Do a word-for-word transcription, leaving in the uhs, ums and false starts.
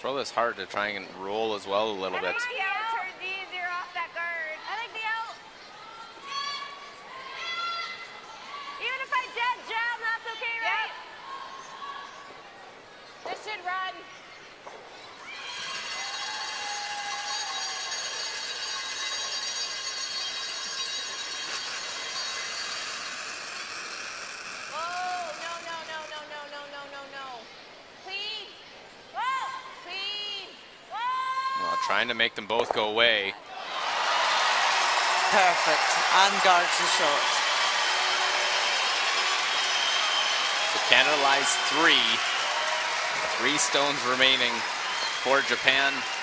throw this hard to try and roll as well a little bit. The out turns easier off that guard. I like the out. Even if I dead jab, that's okay, right? Yep. This should run. Trying to make them both go away. Perfect. And guards the shot. So Canada lies three. Three stones remaining for Japan.